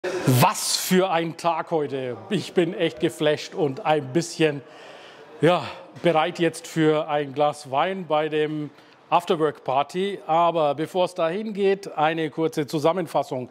Was für ein Tag heute. Ich bin echt geflasht und ein bisschen bereit jetzt für ein Glas Wein bei dem Afterwork-Party. Aber bevor es dahin geht, eine kurze Zusammenfassung.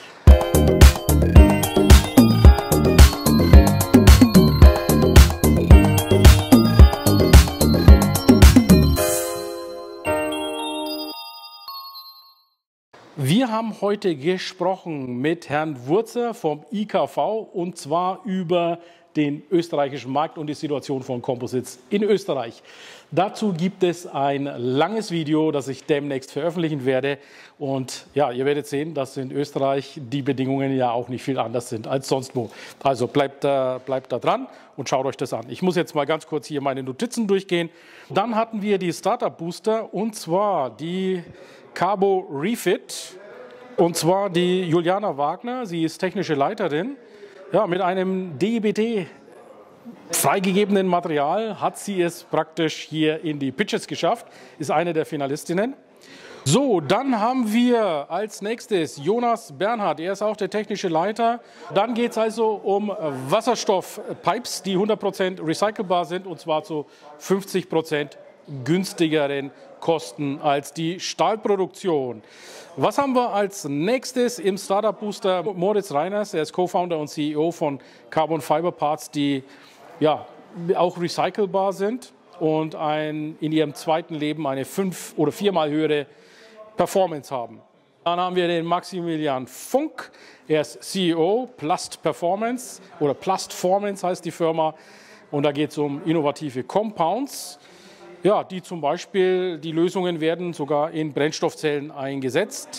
Wir haben heute gesprochen mit Herrn Wurzer vom IKV und zwar über den österreichischen Markt und die Situation von Composites in Österreich. Dazu gibt es ein langes Video, das ich demnächst veröffentlichen werde. Und ja, ihr werdet sehen, dass in Österreich die Bedingungen ja auch nicht viel anders sind als sonst wo. Also bleibt da dran und schaut euch das an. Ich muss jetzt mal ganz kurz hier meine Notizen durchgehen. Dann hatten wir die Startup Booster und zwar die Carbo Refit, und zwar die Juliana Wagner, sie ist technische Leiterin. Ja, mit einem DIBT freigegebenen Material hat sie es praktisch hier in die Pitches geschafft, ist eine der Finalistinnen. So, dann haben wir als nächstes Jonas Bernhard, er ist auch der technische Leiter. Dann geht es also um Wasserstoffpipes, die 100% recycelbar sind und zwar zu 50% günstigeren Kosten als die Stahlproduktion. Was haben wir als nächstes im Startup Booster? Moritz Reiners, er ist Co-Founder und CEO von Carbon Fiber Parts, die ja auch recycelbar sind und in ihrem zweiten Leben eine 5- oder 4-mal höhere Performance haben. Dann haben wir den Maximilian Funk, er ist CEO Plast Performance oder Plastformance heißt die Firma und da geht es um innovative Compounds. Ja, die zum Beispiel, die Lösungen werden sogar in Brennstoffzellen eingesetzt.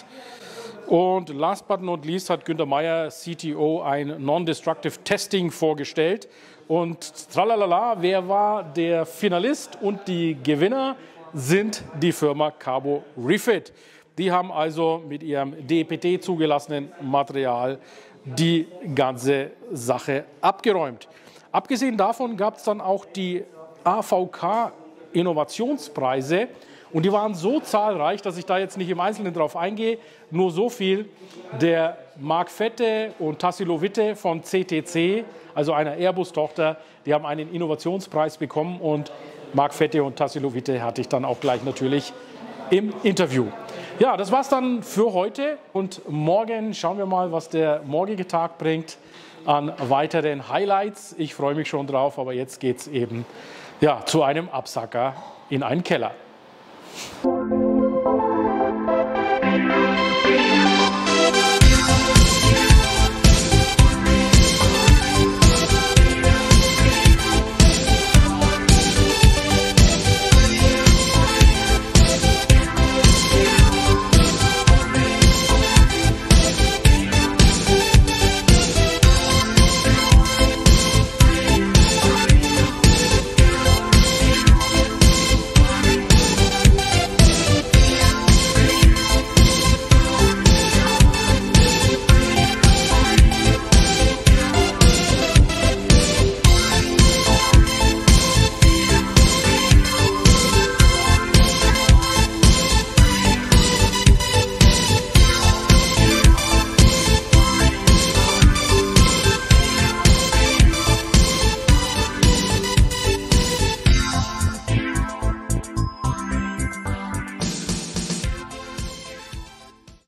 Und last but not least hat Günter Meyer, CTO, ein Non-Destructive Testing vorgestellt. Und tralalala, wer war der Finalist und die Gewinner sind die Firma Carbo Refit. Die haben also mit ihrem DPT zugelassenen Material die ganze Sache abgeräumt. Abgesehen davon gab es dann auch die AVK Innovationspreise und die waren so zahlreich, dass ich da jetzt nicht im Einzelnen drauf eingehe. Nur so viel, der Mark Fette und Tassilo Witte von CTC, also einer Airbus-Tochter, die haben einen Innovationspreis bekommen und Mark Fette und Tassilo Witte hatte ich dann auch gleich natürlich im Interview. Ja, das war's dann für heute und morgen schauen wir mal, was der morgige Tag bringt an weiteren Highlights. Ich freue mich schon drauf, aber jetzt geht's eben zu einem Absacker in einen Keller.